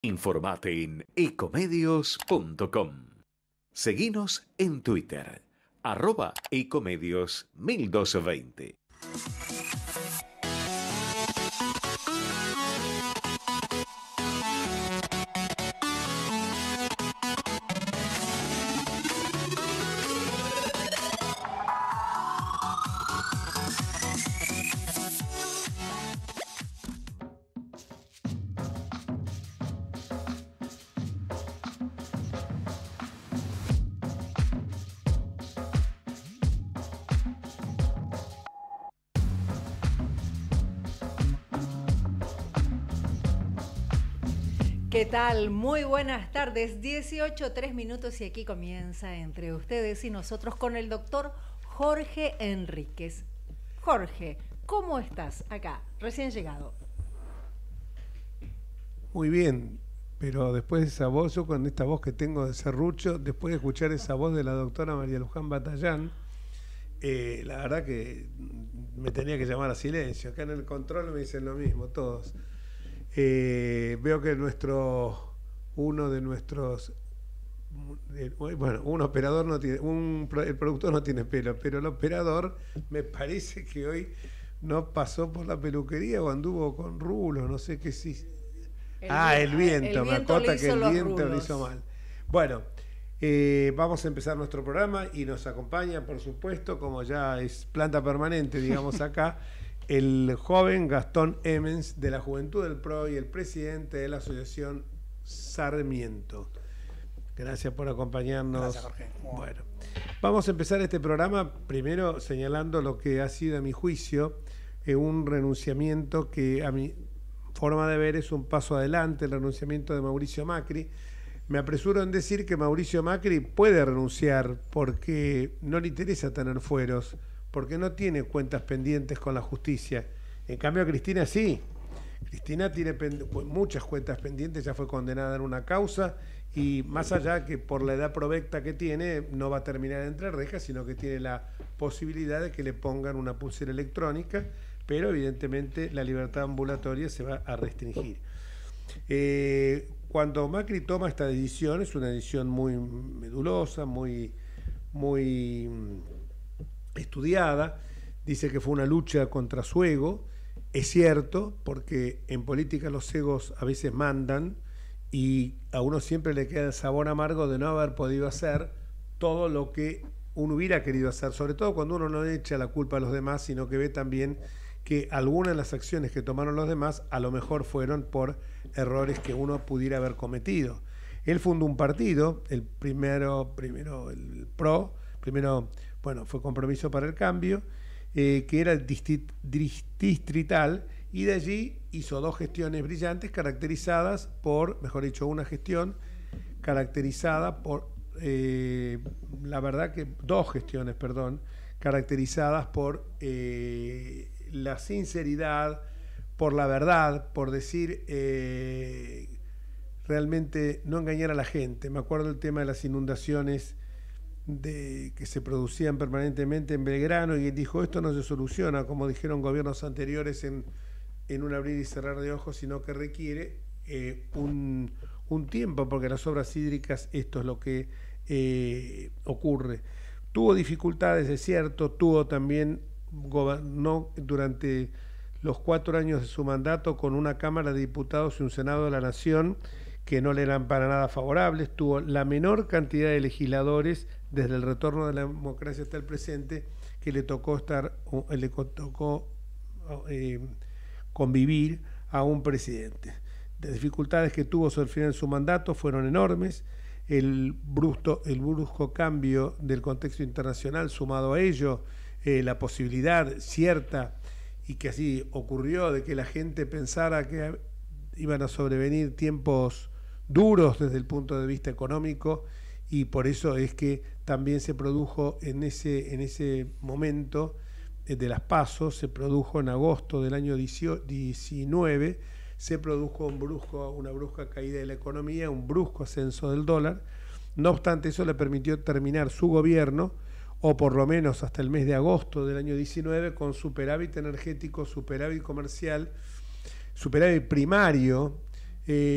Informate en ecomedios.com. Seguinos en Twitter, @ecomedios1220. ¿Qué tal? Muy buenas tardes, 18:03 y aquí comienza Entre Ustedes y Nosotros con el doctor Jorge Enríquez. Jorge, ¿cómo estás acá? Recién llegado. Muy bien, pero después de esa voz, yo con esta voz que tengo de serrucho, después de escuchar esa voz de la doctora María Luján Batallán, la verdad que me tenía que llamar a silencio. Acá en el control me dicen lo mismo, todos. Veo que uno de nuestros, un operador no tiene, el productor no tiene pelo, pero el operador me parece que hoy no pasó por la peluquería o anduvo con rulos, no sé qué sí. El viento, me acota que el viento lo hizo mal. Bueno, vamos a empezar nuestro programa y nos acompaña, por supuesto, como ya es planta permanente, digamos acá, el joven Gastón Emens de la Juventud del PRO y el presidente de la Asociación Sarmiento. Gracias por acompañarnos. Gracias, Jorge. Bueno, vamos a empezar este programa primero señalando lo que ha sido, a mi juicio, un renunciamiento que a mi forma de ver es un paso adelante, el renunciamiento de Mauricio Macri. Me apresuro en decir que Mauricio Macri puede renunciar porque no le interesa tener fueros, porque no tiene cuentas pendientes con la justicia. En cambio a Cristina sí. Cristina tiene muchas cuentas pendientes, ya fue condenada en una causa y más allá que por la edad provecta que tiene, no va a terminar entre rejas, sino que tiene la posibilidad de que le pongan una pulsera electrónica, pero evidentemente la libertad ambulatoria se va a restringir. Cuando Macri toma esta decisión, es una decisión muy medulosa, muy estudiada, dice que fue una lucha contra su ego. Es cierto, porque en política los egos a veces mandan y a uno siempre le queda el sabor amargo de no haber podido hacer todo lo que uno hubiera querido hacer, sobre todo cuando uno no echa la culpa a los demás, sino que ve también que algunas de las acciones que tomaron los demás a lo mejor fueron por errores que uno pudiera haber cometido. Él fundó un partido, el primero el PRO, fue Compromiso para el Cambio, que era distrital, y de allí hizo dos gestiones brillantes caracterizadas por, mejor dicho, una gestión caracterizada por, dos gestiones, caracterizadas por la sinceridad, por la verdad, por decir, realmente no engañar a la gente. Me acuerdo del tema de las inundaciones que se producían permanentemente en Belgrano, y él dijo, esto no se soluciona, como dijeron gobiernos anteriores, en un abrir y cerrar de ojos, sino que requiere un tiempo, porque las obras hídricas esto es lo que ocurre. Tuvo dificultades, es cierto, gobernó durante los 4 años de su mandato con una Cámara de Diputados y un Senado de la Nación que no le eran para nada favorables, tuvo la menor cantidad de legisladores desde el retorno de la democracia hasta el presente que le tocó convivir a un presidente. Las dificultades que tuvo sobre el final de su mandato fueron enormes. El brusco cambio del contexto internacional, sumado a ello, la posibilidad cierta, y que así ocurrió, de que la gente pensara que iban a sobrevenir tiempos duros desde el punto de vista económico, y por eso es que también se produjo en ese momento de las PASO, se produjo en agosto del año 19, se produjo una brusca caída de la economía, un brusco ascenso del dólar. No obstante, eso le permitió terminar su gobierno, o por lo menos hasta el mes de agosto del año 19, con superávit energético, superávit comercial, superávit primario,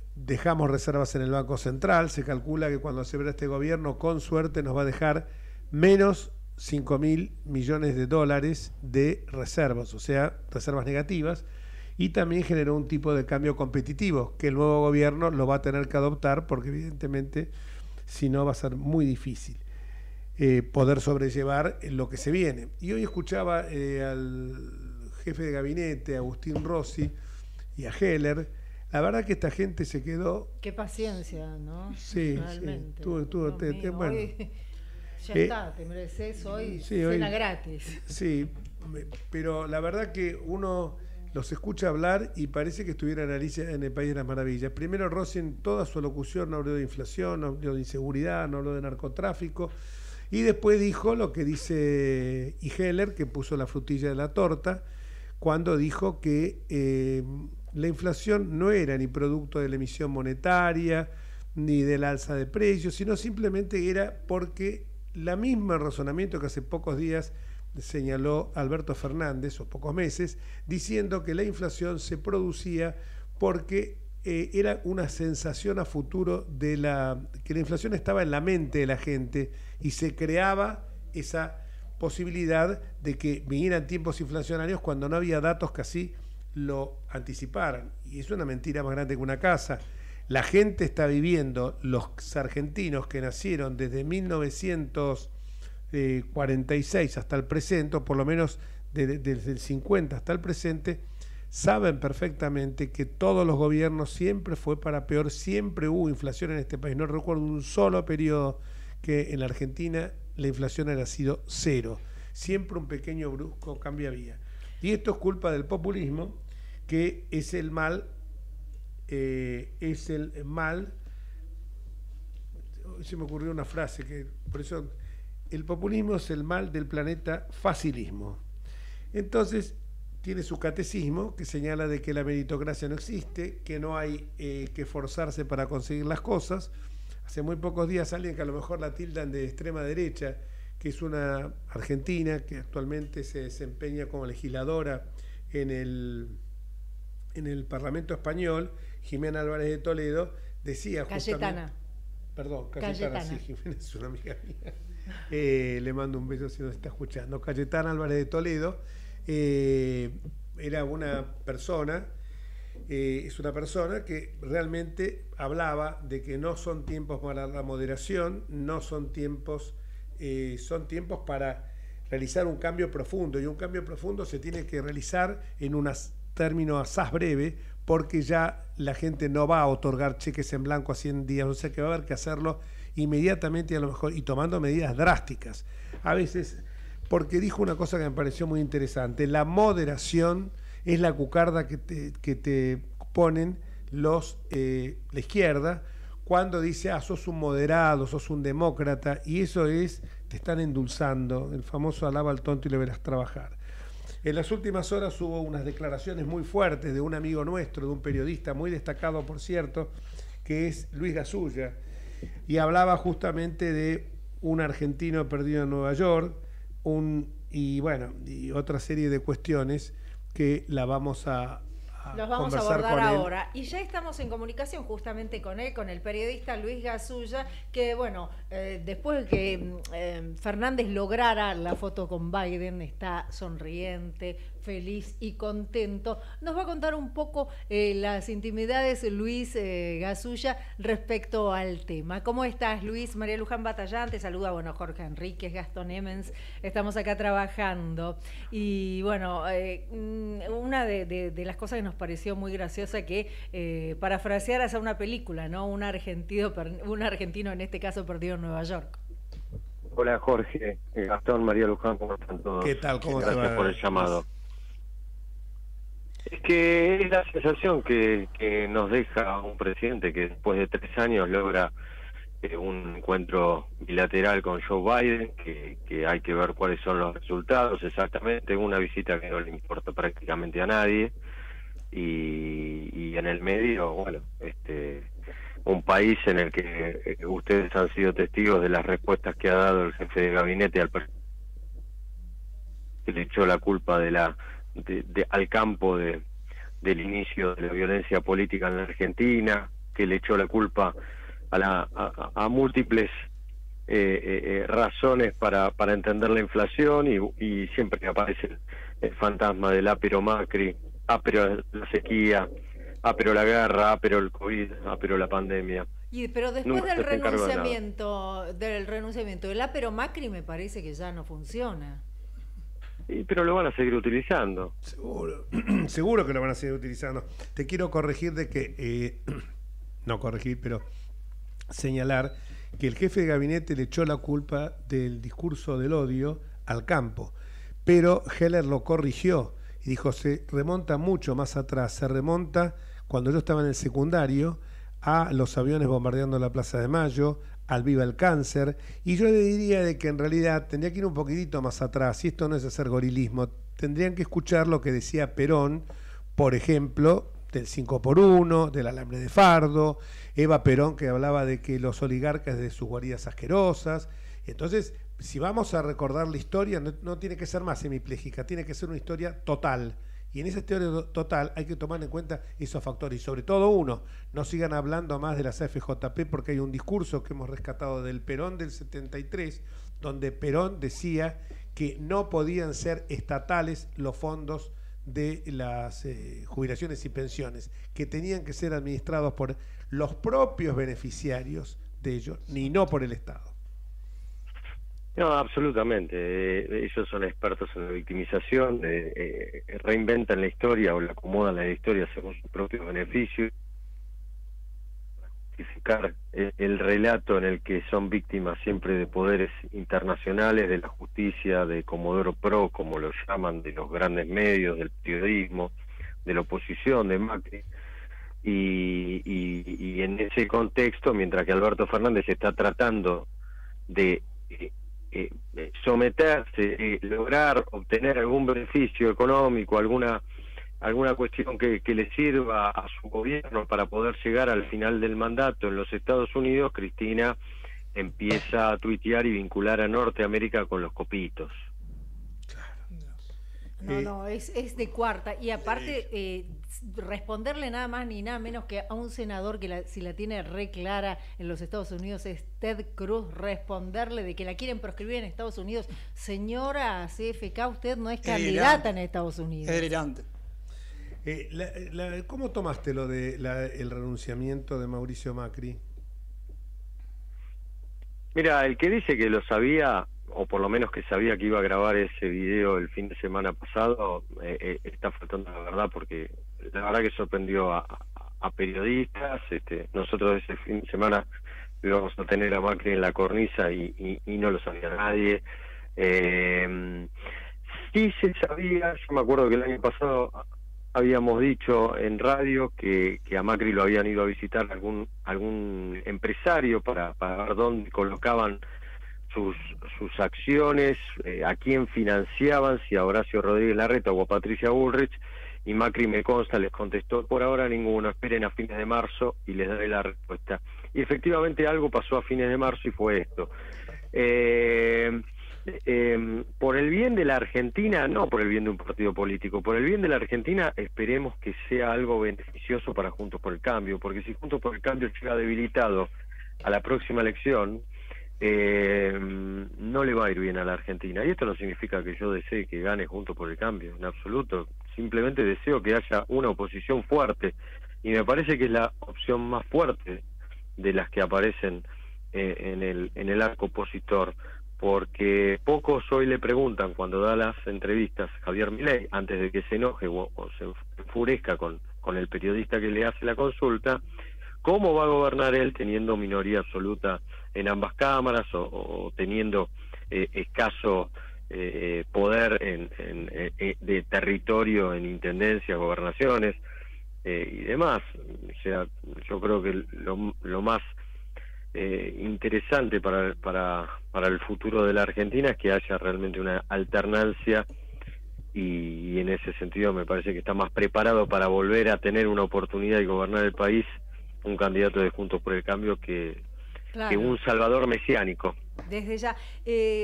dejamos reservas en el Banco Central. Se calcula que cuando se verá este gobierno, con suerte, nos va a dejar menos 5.000 millones de dólares de reservas, o sea, reservas negativas, y también generó un tipo de cambio competitivo que el nuevo gobierno lo va a tener que adoptar, porque evidentemente si no va a ser muy difícil poder sobrellevar lo que se viene. Y hoy escuchaba al jefe de gabinete, Agustín Rossi, y a Heller. La verdad que esta gente se quedó... Qué paciencia, ¿no? Sí, realmente. sí. Bueno, hoy ya está, te mereces hoy sí, cena hoy, gratis. Sí, pero la verdad que uno los escucha hablar y parece que estuviera en Alicia en el País de las Maravillas. Primero Rossi en toda su locución no habló de inflación, no habló de inseguridad, no habló de narcotráfico, y después dijo lo que dice Heller, que puso la frutilla de la torta, cuando dijo que la inflación no era ni producto de la emisión monetaria, ni del alza de precios, sino simplemente era porque la misma razonamiento que hace pocos días señaló Alberto Fernández, o pocos meses, diciendo que la inflación se producía porque era una sensación a futuro que la inflación estaba en la mente de la gente y se creaba esa posibilidad de que vinieran tiempos inflacionarios cuando no había datos que así lo anticiparan. Y es una mentira más grande que una casa. La gente está viviendo, los argentinos que nacieron desde 1946 hasta el presente, o por lo menos desde el 50 hasta el presente, saben perfectamente que todos los gobiernos siempre fue para peor, siempre hubo inflación en este país. No recuerdo un solo periodo que en la Argentina la inflación haya sido cero. Siempre un pequeño brusco cambio había. Y esto es culpa del populismo, que es el mal, se me ocurrió una frase, que por eso el populismo es el mal del planeta facilismo. Entonces, tiene su catecismo que señala de que la meritocracia no existe, que no hay que esforzarse para conseguir las cosas. Hace muy pocos días alguien que a lo mejor la tildan de extrema derecha, que es una argentina que actualmente se desempeña como legisladora en el Parlamento español, Jimena Álvarez de Toledo, decía Cayetana. Cayetana, sí, Jimena es una amiga mía. Le mando un beso si nos está escuchando. Cayetana Álvarez de Toledo era una persona, es una persona que realmente hablaba de que no son tiempos para la moderación, no son tiempos, son tiempos para realizar un cambio profundo, y un cambio profundo se tiene que realizar en un término asaz breve, porque ya la gente no va a otorgar cheques en blanco a 100 días, o sea que va a haber que hacerlo inmediatamente, y a lo mejor y tomando medidas drásticas. A veces, porque dijo una cosa que me pareció muy interesante: la moderación es la cucarda que te ponen la izquierda cuando dice, sos un moderado, sos un demócrata, y eso es, te están endulzando, el famoso alaba al tonto y le verás trabajar. En las últimas horas hubo unas declaraciones muy fuertes de un amigo nuestro, de un periodista muy destacado, por cierto, que es Luis Gasulla, y hablaba justamente de un argentino perdido en Nueva York, y otra serie de cuestiones que la vamos a los vamos a abordar ahora. Y ya estamos en comunicación justamente con él, con el periodista Luis Gasulla, que después de que Fernández lograra la foto con Biden, está sonriente, feliz y contento. Nos va a contar un poco las intimidades Luis Gasulla respecto al tema. ¿Cómo estás, Luis? María Luján Batallán te saluda, Jorge Enríquez, Gastón Emmens, estamos acá trabajando. Y una de las cosas que nos pareció muy graciosa, que parafrasear hacia una película, ¿no? Un argentino en este caso perdido en Nueva York. Hola Jorge, Gastón, María Luján, ¿cómo están todos? ¿Qué tal? ¿Cómo Gracias te va? por el llamado. Es que es la sensación que nos deja un presidente que después de 3 años logra un encuentro bilateral con Joe Biden, que hay que ver cuáles son los resultados exactamente, una visita que no le importa prácticamente a nadie, y en el medio, un país en el que ustedes han sido testigos de las respuestas que ha dado el jefe de gabinete que le echó la culpa al campo del inicio de la violencia política en la Argentina, que le echó la culpa a múltiples razones para entender la inflación, y siempre aparece el fantasma del pero Macri, pero la sequía, pero la guerra, pero el COVID, pero la pandemia. Pero después Nunca del se encargó de renunciamiento del pero Macri, me parece que ya no funciona. Pero lo van a seguir utilizando. Seguro que lo van a seguir utilizando. Te quiero corregir de que, no corregir, pero señalar que el jefe de gabinete le echó la culpa del discurso del odio al campo, pero Heller lo corrigió y dijo, se remonta mucho más atrás, se remonta cuando yo estaba en el secundario a los aviones bombardeando la Plaza de Mayo, al Viva el Cáncer, y yo le diría de que en realidad tendría que ir un poquitito más atrás, y esto no es hacer gorilismo, tendrían que escuchar lo que decía Perón, por ejemplo, del 5x1, del alambre de fardo, Eva Perón, que hablaba de que los oligarcas de sus guaridas asquerosas. Entonces, si vamos a recordar la historia, no tiene que ser más semipléjica, tiene que ser una historia total. Y en esa historia total hay que tomar en cuenta esos factores. Y sobre todo uno, no sigan hablando más de las AFJP, porque hay un discurso que hemos rescatado del Perón del 73, donde Perón decía que no podían ser estatales los fondos de las jubilaciones y pensiones, que tenían que ser administrados por los propios beneficiarios de ellos, ni no por el Estado. No, absolutamente. Ellos son expertos en la victimización, reinventan la historia o la acomodan la historia según sus propios beneficios, para justificar el relato en el que son víctimas siempre de poderes internacionales, de la justicia, de Comodoro Pro, como lo llaman, de los grandes medios, del periodismo, de la oposición, de Macri. Y en ese contexto, mientras que Alberto Fernández está tratando de someterse, lograr obtener algún beneficio económico, alguna cuestión que le sirva a su gobierno para poder llegar al final del mandato en los Estados Unidos, Cristina empieza a tuitear y vincular a Norteamérica con los copitos. No, es de cuarta. Y aparte, responderle nada más ni nada menos que a un senador que si la tiene re clara en los Estados Unidos es Ted Cruz, responderle de que la quieren proscribir en Estados Unidos. Señora CFK, usted no es candidata en Estados Unidos. Es delirante. ¿Cómo tomaste lo de el renunciamiento de Mauricio Macri? Mira, el que dice que lo sabía, o por lo menos que sabía que iba a grabar ese video el fin de semana pasado, está faltando la verdad, porque la verdad que sorprendió a periodistas. Nosotros ese fin de semana íbamos a tener a Macri en la cornisa y no lo sabía nadie. Sí se sabía, yo me acuerdo que el año pasado habíamos dicho en radio que a Macri lo habían ido a visitar algún empresario para ver dónde colocaban sus acciones, a quién financiaban, si a Horacio Rodríguez Larreta o a Patricia Bullrich, y Macri, me consta, les contestó: por ahora ninguno, esperen a fines de marzo y les daré la respuesta. Y efectivamente algo pasó a fines de marzo y fue esto. Por el bien de la Argentina, no por el bien de un partido político, por el bien de la Argentina, esperemos que sea algo beneficioso para Juntos por el Cambio, porque si Juntos por el Cambio llega debilitado a la próxima elección, no le va a ir bien a la Argentina. Y esto no significa que yo desee que gane Juntos por el Cambio, en absoluto. Simplemente deseo que haya una oposición fuerte, y me parece que es la opción más fuerte de las que aparecen en el arco opositor, porque pocos hoy le preguntan, cuando da las entrevistas Javier Milei, antes de que se enoje o se enfurezca con el periodista que le hace la consulta, cómo va a gobernar él teniendo minoría absoluta en ambas cámaras o teniendo escaso poder de territorio en intendencias, gobernaciones y demás. O sea, yo creo que lo más interesante para el futuro de la Argentina es que haya realmente una alternancia, y en ese sentido me parece que está más preparado para volver a tener una oportunidad de gobernar el país un candidato de Juntos por el Cambio que un salvador mesiánico. Desde ya.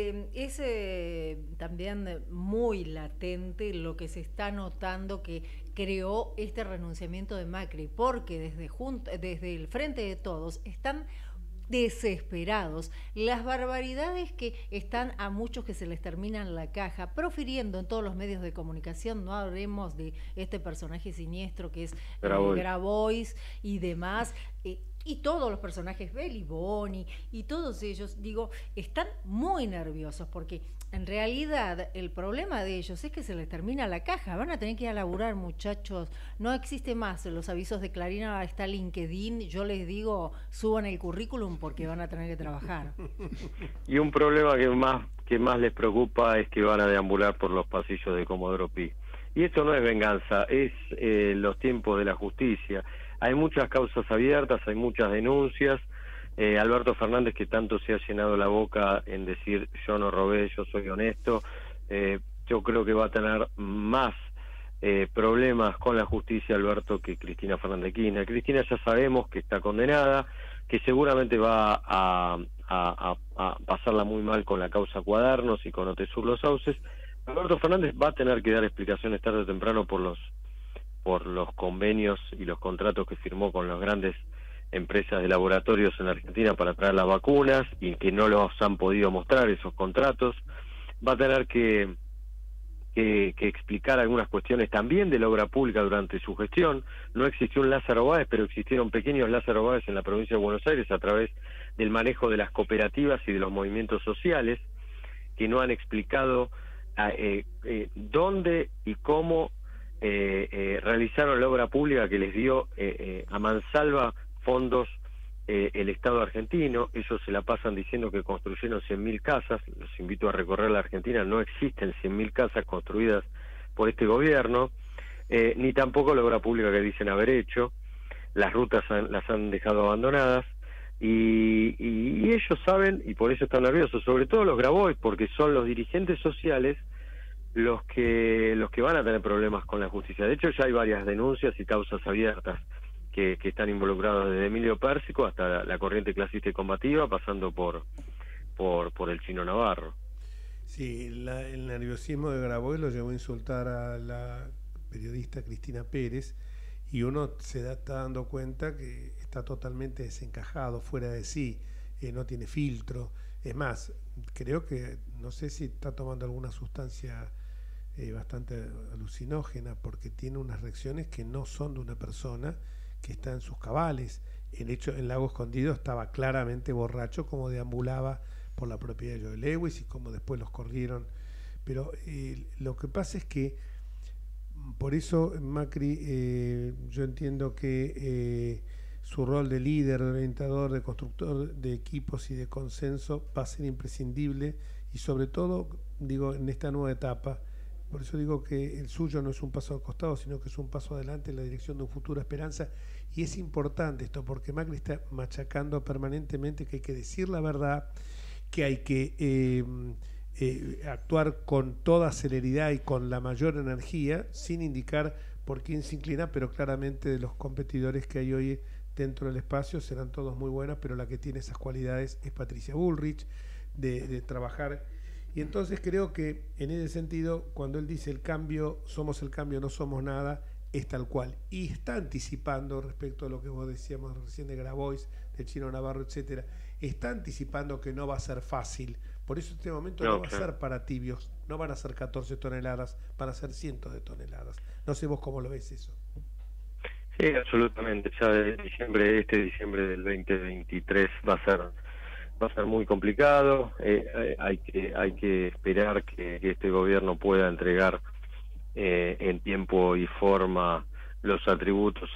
Es también muy latente lo que se está notando, que creó este renunciamiento de Macri, porque desde el Frente de Todos están desesperados. Las barbaridades que están a muchos que se les terminan la caja, profiriendo en todos los medios de comunicación, no hablemos de este personaje siniestro que es Grabois y demás, y todos los personajes, Beli Boni y todos ellos, digo, están muy nerviosos porque en realidad el problema de ellos es que se les termina la caja, van a tener que ir a laburar, muchachos, no existe más los avisos de Clarín, ahora está LinkedIn, yo les digo, suban el currículum porque van a tener que trabajar. Y un problema que más les preocupa es que van a deambular por los pasillos de Comodoro Pi. Y esto no es venganza, es los tiempos de la justicia. Hay muchas causas abiertas, hay muchas denuncias. Alberto Fernández, que tanto se ha llenado la boca en decir yo no robé, yo soy honesto, yo creo que va a tener más problemas con la justicia Alberto que Cristina Fernández de Kirchner. Cristina ya sabemos que está condenada, que seguramente va a pasarla muy mal con la causa Cuadernos y con Otesur Los Sauces. Alberto Fernández va a tener que dar explicaciones tarde o temprano por los convenios y los contratos que firmó con las grandes empresas de laboratorios en la Argentina para traer las vacunas y que no los han podido mostrar esos contratos. Va a tener que explicar algunas cuestiones también de la obra pública durante su gestión. No existió un Lázaro Báez, pero existieron pequeños Lázaro Báez en la provincia de Buenos Aires a través del manejo de las cooperativas y de los movimientos sociales, que no han explicado dónde y cómo realizaron la obra pública que les dio a mansalva fondos el Estado argentino. Ellos se la pasan diciendo que construyeron 100.000 casas. Los invito a recorrer la Argentina, no existen 100.000 casas construidas por este gobierno, ni tampoco la obra pública que dicen haber hecho. Las rutas las han dejado abandonadas y ellos saben, y por eso están nerviosos, sobre todo los Grabois, porque son los dirigentes sociales los que van a tener problemas con la justicia. De hecho, ya hay varias denuncias y causas abiertas que están involucrados desde Emilio Pérsico hasta la corriente clasista y combativa, pasando por el Chino Navarro. Sí, el nerviosismo de Grabois lo llevó a insultar a la periodista Cristina Pérez, y uno está dando cuenta que está totalmente desencajado, fuera de sí, no tiene filtro. Es más, creo que, no sé si está tomando alguna sustancia bastante alucinógena, porque tiene unas reacciones que no son de una persona que está en sus cabales. El hecho, en Lago Escondido estaba claramente borracho, como deambulaba por la propiedad de Joe Lewis y como después los corrieron. Pero lo que pasa es que, por eso Macri, yo entiendo que su rol de líder, de orientador, de constructor de equipos y de consenso va a ser imprescindible, y sobre todo, digo, en esta nueva etapa. Por eso digo que el suyo no es un paso al costado, sino que es un paso adelante en la dirección de un futuro esperanza. Y es importante esto, porque Macri está machacando permanentemente que hay que decir la verdad, que hay que actuar con toda celeridad y con la mayor energía, sin indicar por quién se inclina, pero claramente de los competidores que hay hoy dentro del espacio serán todos muy buenos, pero la que tiene esas cualidades es Patricia Bullrich, de trabajar. Y entonces creo que en ese sentido, cuando él dice el cambio, somos el cambio, no somos nada, es tal cual. Y está anticipando, respecto a lo que vos decíamos recién de Grabois, de Chino Navarro, etcétera, está anticipando que no va a ser fácil. Por eso este momento no va a ser para tibios, no van a ser 14 toneladas, van a ser cientos de toneladas. No sé vos cómo lo ves eso. Sí, absolutamente. Ya de diciembre, diciembre del 2023 va a ser muy complicado. Hay que esperar que este gobierno pueda entregar en tiempo y forma los atributos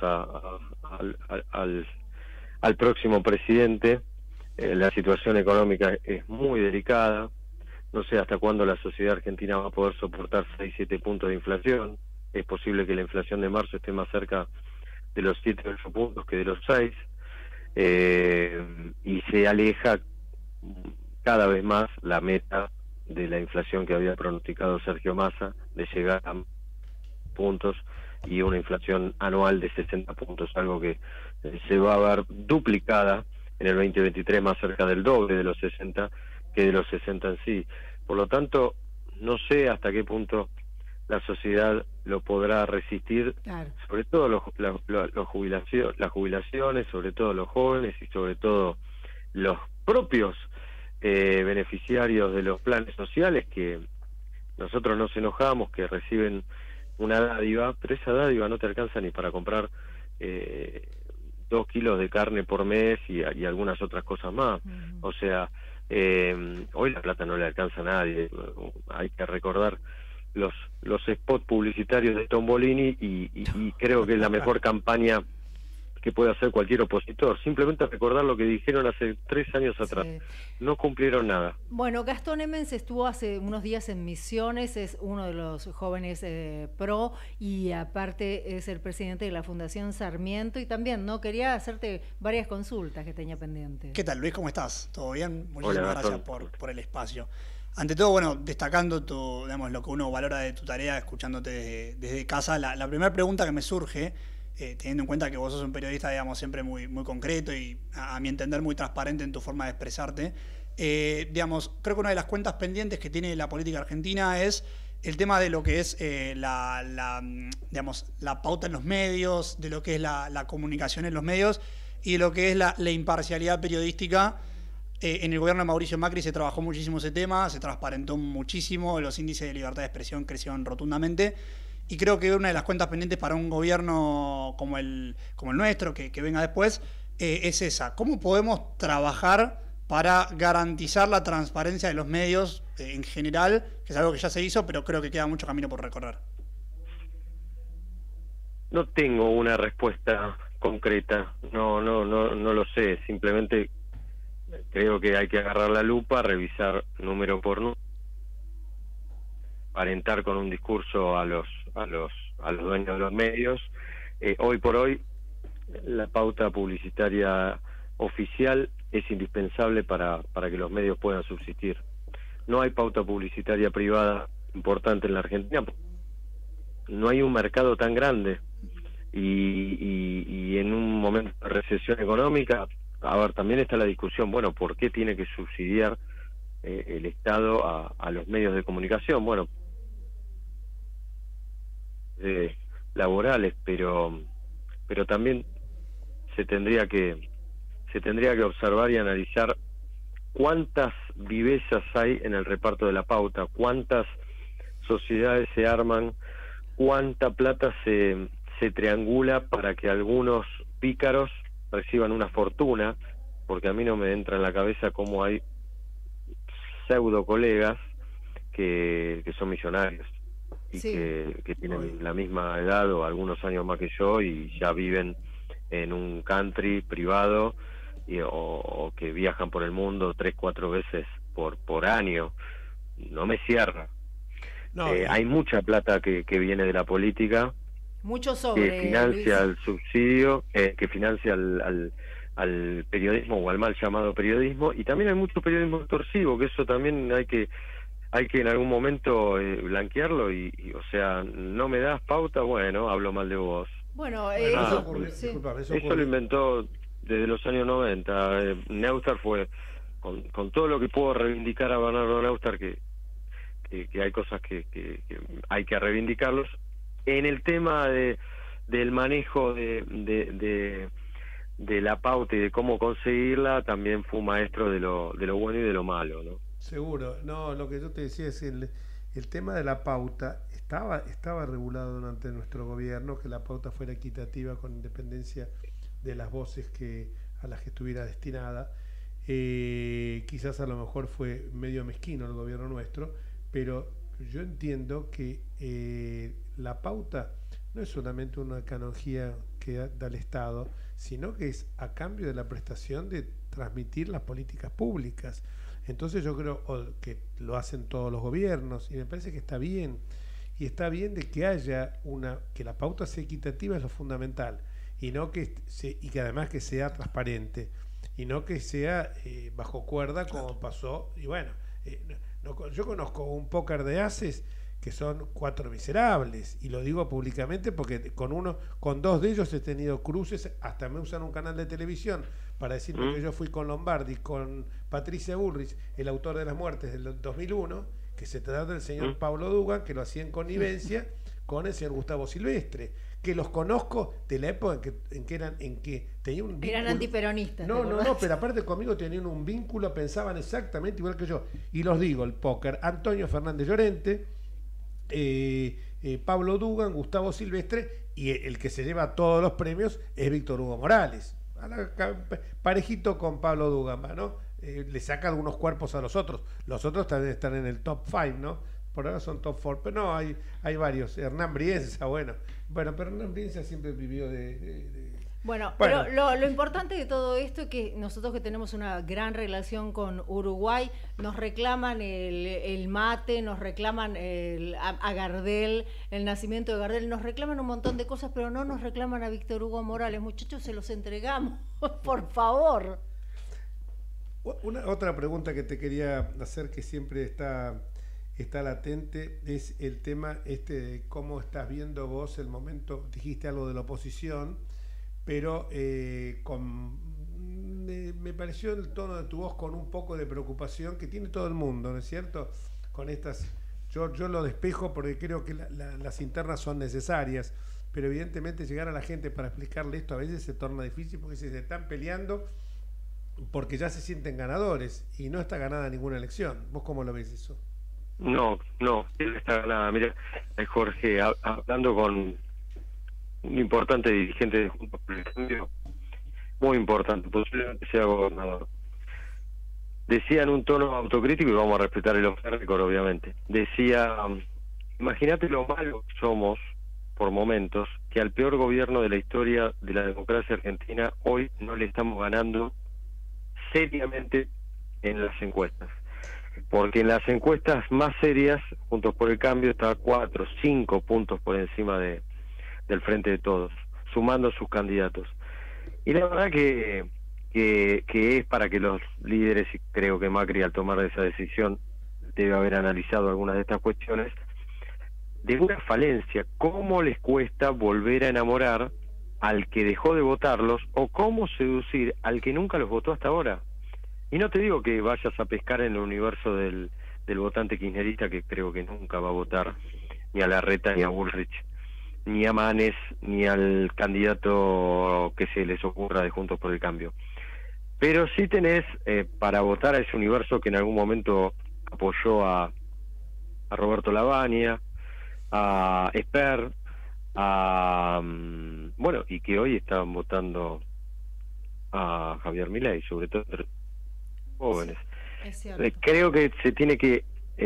al próximo presidente. La situación económica es muy delicada. No sé hasta cuándo la sociedad argentina va a poder soportar 6-7 puntos de inflación. Es posible que la inflación de marzo esté más cerca de los 7-8 puntos que de los 6, y se aleja cada vez más la meta de la inflación que había pronosticado Sergio Massa, de llegar a puntos y una inflación anual de 60 puntos, algo que se va a ver duplicada en el 2023, más cerca del doble de los 60 que de los 60 en sí. Por lo tanto, no sé hasta qué punto la sociedad lo podrá resistir, Claro. sobre todo las jubilaciones, sobre todo los jóvenes y sobre todo los propios beneficiarios de los planes sociales, que nosotros nos enojamos que reciben una dádiva, pero esa dádiva no te alcanza ni para comprar 2 kilos de carne por mes y algunas otras cosas más. O sea, hoy la plata no le alcanza a nadie. Hay que recordar los spots publicitarios de Tombolini y creo que es la mejor campaña que puede hacer cualquier opositor. Simplemente recordar lo que dijeron hace 3 años atrás. Sí. No cumplieron nada. Bueno, Gastón Emmens estuvo hace unos días en Misiones, es uno de los jóvenes PRO y aparte es el presidente de la Fundación Sarmiento y también, ¿no? Quería hacerte varias consultas que tenía pendientes. ¿Qué tal, Luis? ¿Cómo estás? ¿Todo bien? Muchísimas Hola, gracias por el espacio. Ante todo, bueno, destacando digamos, lo que uno valora de tu tarea, escuchándote desde casa, la primera pregunta que me surge, teniendo en cuenta que vos sos un periodista, digamos, siempre muy, muy concreto y, a mi entender, muy transparente en tu forma de expresarte, digamos, creo que una de las cuentas pendientes que tiene la política argentina es el tema de lo que es digamos, la pauta en los medios, de lo que es la comunicación en los medios y de lo que es la imparcialidad periodística. En el gobierno de Mauricio Macri se trabajó muchísimo ese tema, se transparentó muchísimo, los índices de libertad de expresión crecieron rotundamente y creo que una de las cuentas pendientes para un gobierno como el nuestro, que venga después, es esa. ¿Cómo podemos trabajar para garantizar la transparencia de los medios en general, que es algo que ya se hizo, pero creo que queda mucho camino por recorrer? No tengo una respuesta concreta, no lo sé, simplemente creo que hay que agarrar la lupa, revisar número por número, aparentar con un discurso a los dueños de los medios. Hoy por hoy la pauta publicitaria oficial es indispensable para que los medios puedan subsistir. No hay pauta publicitaria privada importante en la Argentina, no hay un mercado tan grande y en un momento de recesión económica, a ver, también está la discusión, bueno, ¿por qué tiene que subsidiar el Estado a los medios de comunicación? Bueno, laborales, pero también se tendría que observar y analizar cuántas vivezas hay en el reparto de la pauta, cuántas sociedades se arman, cuánta plata se triangula para que algunos pícaros reciban una fortuna, porque a mí no me entra en la cabeza cómo hay pseudo colegas que son millonarios y Sí. que tienen la misma edad o algunos años más que yo y ya viven en un country privado o que viajan por el mundo 3-4 veces por año. No me cierra. No, Hay mucha plata que viene de la política, Mucho sobre, que financia Luis. el subsidio, que financia al periodismo o al mal llamado periodismo, y también hay mucho periodismo extorsivo, que eso también hay que en algún momento blanquearlo y o sea, no me das pauta, bueno, hablo mal de vos. Bueno, Bueno, eso, eso ocurrió, sí. disculpame, eso Eso lo ocurrió. inventó desde los años 90. Neustar fue, con todo lo que puedo reivindicar a Bernardo Neustar, que hay cosas que hay que reivindicarlos. En el tema del manejo de la pauta y de cómo conseguirla, también fue un maestro de lo bueno y de lo malo, ¿no? Seguro. No, lo que yo te decía es el tema de la pauta estaba regulado durante nuestro gobierno, que la pauta fuera equitativa con independencia de las voces a las que estuviera destinada. Quizás a lo mejor fue medio mezquino el gobierno nuestro, pero yo entiendo que la pauta no es solamente una canonjía que da el Estado, sino que es a cambio de la prestación de transmitir las políticas públicas. Entonces yo creo que lo hacen todos los gobiernos y me parece que está bien. Y está bien de que haya que la pauta sea equitativa, es lo fundamental, y no que que además que sea transparente y no que sea bajo cuerda como pasó. Y bueno, yo conozco un póker de ases que son 4 miserables, y lo digo públicamente porque con 2 de ellos he tenido cruces, hasta me usan un canal de televisión para decirme que yo fui con Lombardi, con Patricia Bullrich, el autor de las muertes del 2001, que se trata del señor Pablo Dugan, que lo hacía en connivencia con el señor Gustavo Silvestre, que los conozco de la época en que tenían un vínculo. Eran antiperonistas. No, pero aparte conmigo tenían un vínculo, pensaban exactamente igual que yo. Y los digo, el póker, Antonio Fernández Llorente, Pablo Dugan, Gustavo Silvestre, y el que se lleva todos los premios es Víctor Hugo Morales. Parejito con Pablo Dugan, ¿no? Le saca algunos cuerpos a los otros. Los otros también están en el top 5, ¿no? Por ahora son top 4, pero no, hay varios. Hernán Brienza, bueno, pero Hernán Brienza siempre vivió Bueno, pero lo importante de todo esto es que nosotros que tenemos una gran relación con Uruguay, nos reclaman el mate, nos reclaman a Gardel, el nacimiento de Gardel, nos reclaman un montón de cosas, pero no nos reclaman a Víctor Hugo Morales. Muchachos, se los entregamos, por favor. Otra pregunta que te quería hacer, que siempre está latente, es el tema de cómo estás viendo vos el momento. Dijiste algo de la oposición, pero me pareció el tono de tu voz con un poco de preocupación que tiene todo el mundo, ¿no es cierto? Con estas, yo lo despejo porque creo que las internas son necesarias, pero evidentemente llegar a la gente para explicarle esto a veces se torna difícil porque se están peleando porque ya se sienten ganadores y no está ganada ninguna elección. ¿Vos cómo lo ves eso? No está ganada. Mira, Jorge, hablando con un importante dirigente de Juntos por el Cambio, muy importante, posiblemente sea gobernador, decía en un tono autocrítico, y vamos a respetar el off the record, obviamente, decía, imagínate lo malo que somos por momentos, que al peor gobierno de la historia de la democracia argentina hoy no le estamos ganando seriamente en las encuestas. Porque en las encuestas más serias, Juntos por el Cambio está 4, 5 puntos por encima del Frente de Todos, sumando sus candidatos. Y la verdad que es para que los líderes, y creo que Macri al tomar esa decisión debe haber analizado algunas de estas cuestiones, de una falencia, cómo les cuesta volver a enamorar al que dejó de votarlos, o cómo seducir al que nunca los votó hasta ahora. Y no te digo que vayas a pescar en el universo del votante kirchnerista, que creo que nunca va a votar ni a Larreta ni a Bullrich, ni a Manes, ni al candidato que se les ocurra de Juntos por el Cambio. Pero sí tenés para votar a ese universo que en algún momento apoyó a Roberto Lavagna, a Esper, bueno, y que hoy están votando a Javier Milei, sobre todo entre jóvenes. Creo que se tiene que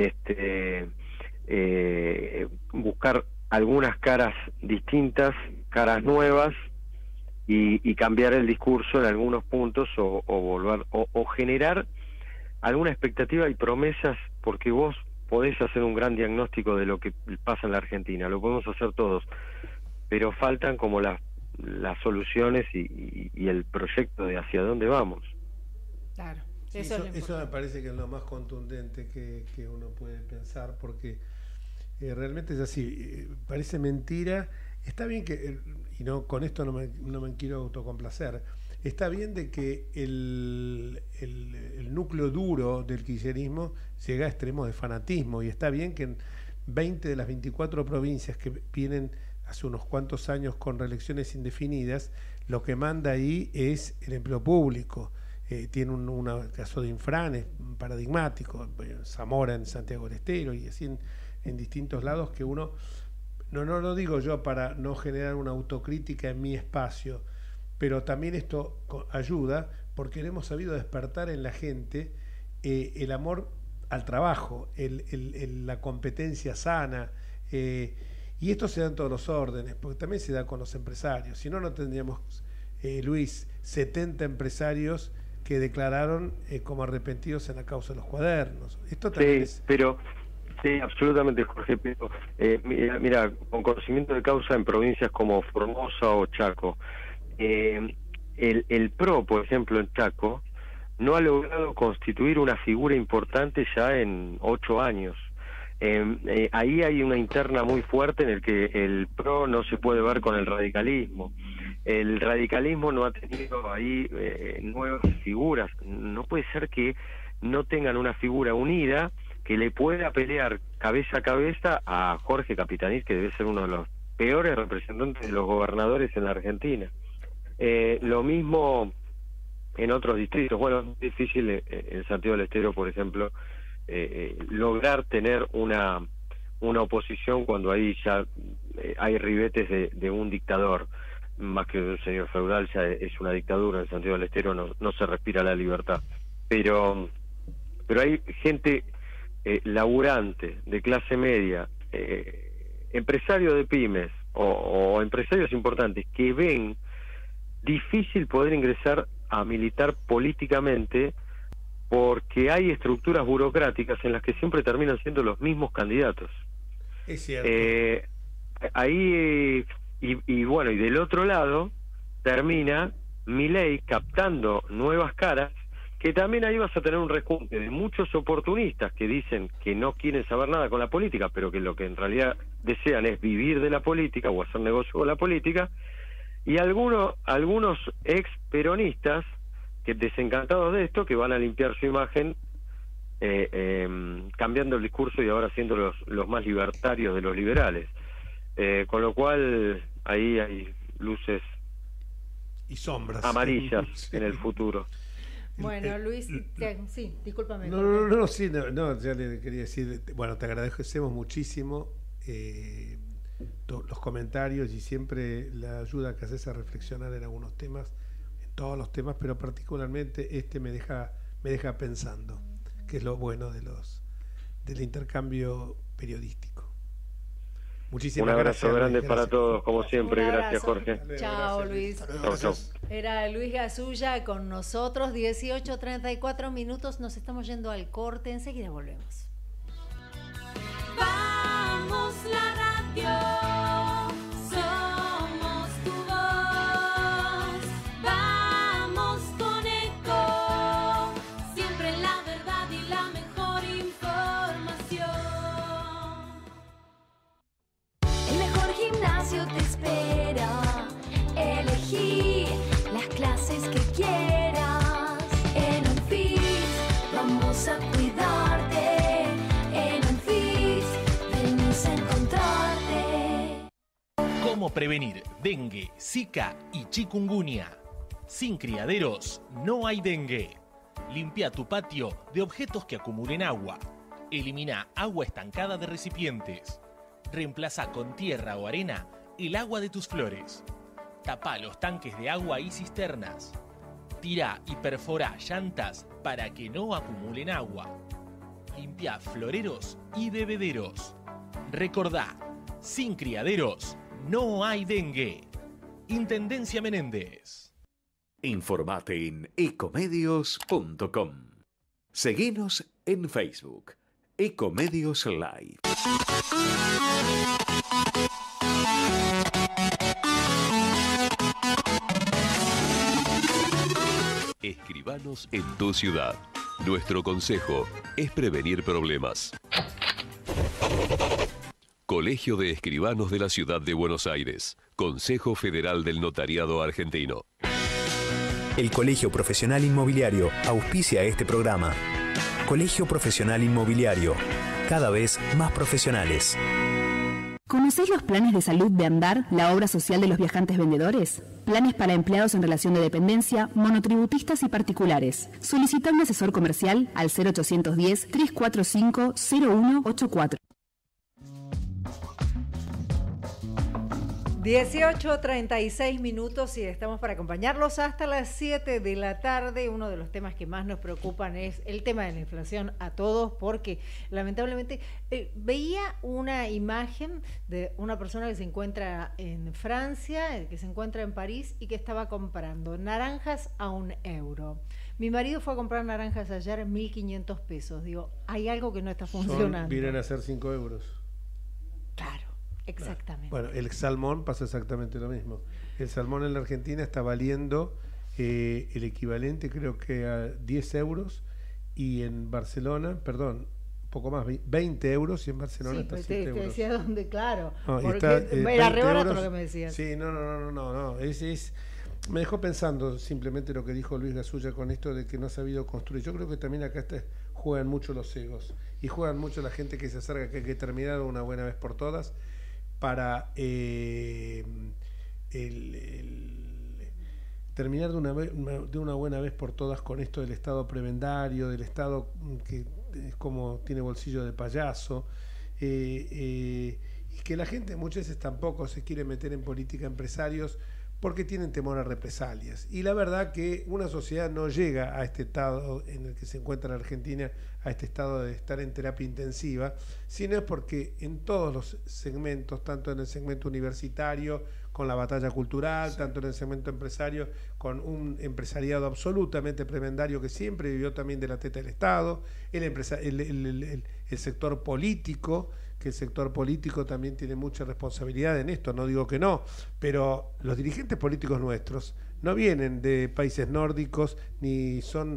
buscar algunas caras distintas, caras nuevas, y cambiar el discurso en algunos puntos, o volver o generar alguna expectativa y promesas, porque vos podés hacer un gran diagnóstico de lo que pasa en la Argentina, lo podemos hacer todos, pero faltan como las soluciones y el proyecto de hacia dónde vamos. Claro. Sí, eso me parece que es lo más contundente que uno puede pensar, porque realmente es así. Parece mentira. Está bien que, y no con esto no me quiero autocomplacer, está bien de que el núcleo duro del kirchnerismo llega a extremos de fanatismo, y está bien que en 20 de las 24 provincias que vienen hace unos cuantos años con reelecciones indefinidas, lo que manda ahí es el empleo público. Tiene un caso de Infran paradigmático, Zamora en Santiago del Estero, y así en distintos lados, que uno, no lo digo yo para no generar una autocrítica en mi espacio, pero también esto ayuda porque hemos sabido despertar en la gente el amor al trabajo, la competencia sana, y esto se da en todos los órdenes, porque también se da con los empresarios. Si no, no tendríamos, Luis, 70 empresarios que declararon como arrepentidos en la causa de los cuadernos. Esto también sí, absolutamente, Jorge. Pero, mira, con conocimiento de causa en provincias como Formosa o Chaco, el PRO, por ejemplo, en Chaco, no ha logrado constituir una figura importante ya en 8 años. Ahí hay una interna muy fuerte en el que el PRO no se puede ver con el radicalismo. El radicalismo no ha tenido ahí nuevas figuras. No puede ser que no tengan una figura unida que le pueda pelear cabeza a cabeza a Jorge Capitanich, que debe ser uno de los peores representantes de los gobernadores en la Argentina. Lo mismo en otros distritos. Bueno, es difícil en Santiago del Estero, por ejemplo, lograr tener una oposición cuando ahí ya hay ribetes de un dictador, más que de un señor feudal. Ya es una dictadura. En Santiago del Estero no se respira la libertad, pero hay gente laburante, de clase media, empresarios de pymes o empresarios importantes que ven difícil poder ingresar a militar políticamente porque hay estructuras burocráticas en las que siempre terminan siendo los mismos candidatos. Es cierto. Ahí y bueno, y del otro lado termina Milei captando nuevas caras, que también ahí vas a tener un rejunte de muchos oportunistas que dicen que no quieren saber nada con la política, pero que lo que en realidad desean es vivir de la política o hacer negocio con la política, y algunos ex peronistas que desencantados de esto, que van a limpiar su imagen cambiando el discurso y ahora siendo los más libertarios de los liberales, con lo cual ahí hay luces y sombras amarillas sí. en el futuro. Bueno, Luis, sí, discúlpame. No, ya le quería decir, bueno, te agradecemos muchísimo los comentarios y siempre la ayuda que haces a reflexionar en algunos temas, en todos los temas, pero particularmente este me deja pensando, que es lo bueno del intercambio periodístico. Muchísimas gracias. Un abrazo grande Luis, para todos, como siempre. Gracias, Jorge. Chao, Luis. Chao. Era Luis Gasulla con nosotros, 18:34 minutos. Nos estamos yendo al corte, enseguida volvemos. Vamos la radio, somos tu voz. Vamos con Eco, siempre la verdad y la mejor información. El mejor gimnasio te espera. Elegí las clases que quieras. En Unfit vamos a cuidarte. En Unfit venimos a encontrarte. ¿Cómo prevenir dengue, zika y chikungunya? Sin criaderos no hay dengue. Limpia tu patio de objetos que acumulen agua. Elimina agua estancada de recipientes. Reemplaza con tierra o arena el agua de tus flores. Tapa los tanques de agua y cisternas. Tira y perfora llantas para que no acumulen agua. Limpia floreros y bebederos. Recordá, sin criaderos no hay dengue. Intendencia Menéndez. Informate en ecomedios.com. Seguinos en Facebook. Ecomedios Live. Escribanos en tu ciudad. Nuestro consejo es prevenir problemas. Colegio de Escribanos de la Ciudad de Buenos Aires. Consejo Federal del Notariado Argentino. El Colegio Profesional Inmobiliario auspicia este programa. Colegio Profesional Inmobiliario, cada vez más profesionales. ¿Conocéis los planes de salud de Andar, la obra social de los viajantes vendedores? Planes para empleados en relación de dependencia, monotributistas y particulares. Solicita un asesor comercial al 0810-345-0184. 18:36 minutos y estamos para acompañarlos hasta las 7 de la tarde. Uno de los temas que más nos preocupan es el tema de la inflación a todos, porque lamentablemente veía una imagen de una persona que se encuentra en Francia, que se encuentra en París y que estaba comprando naranjas a €1. Mi marido fue a comprar naranjas ayer en 1.500 pesos. Digo, hay algo que no está funcionando. Vienen a ser 5 euros. Claro. Exactamente. Bueno, el salmón pasa exactamente lo mismo. El salmón en la Argentina está valiendo el equivalente, creo que a 10 euros, y en Barcelona, perdón, un poco más, 20 euros, y en Barcelona está 7 euros. Te decía dónde, claro. No, porque está, era re barato lo que me decías. Sí, no. Me dejó pensando simplemente lo que dijo Luis Gasulla con esto de que no ha sabido construir. Yo creo que también acá juegan mucho los egos y juegan mucho la gente que se acerca, que hay que terminar una buena vez por todas para terminar de una buena vez por todas con esto del Estado prebendario, del Estado que es como tiene bolsillo de payaso, y que la gente muchas veces tampoco se quiere meter en política empresarios porque tienen temor a represalias. Y la verdad que una sociedad no llega a este estado en el que se encuentra la Argentina, a este estado de estar en terapia intensiva, sino es porque en todos los segmentos, tanto en el segmento universitario, con la batalla cultural, sí, tanto en el segmento empresario, con un empresariado absolutamente prebendario que siempre vivió también de la teta del Estado, el sector político, que el sector político también tiene mucha responsabilidad en esto, no digo que no, pero los dirigentes políticos nuestros no vienen de países nórdicos, ni son